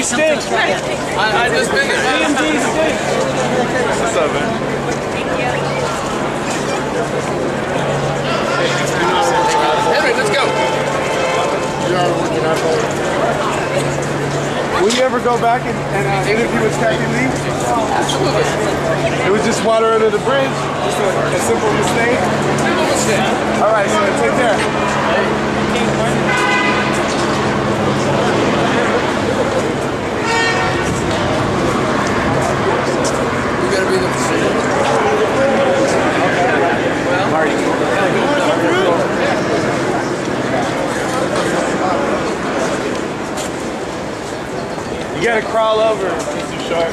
stinks, right? I just figured. DMD stinks. What's up, man? Henry, let's go. Will you ever go back and interview with Captain Lee? Absolutely. It was just water under the bridge. Just a simple mistake. Simple mistake. All right, so take care. We gotta be the decision. Well, You gotta crawl over, Mr. Sharp.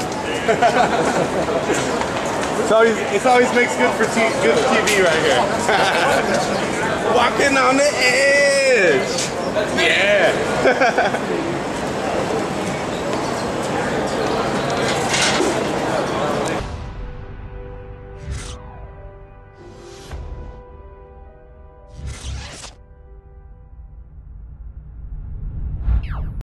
It always makes good for good TV right here. Walking on the edge. Yeah.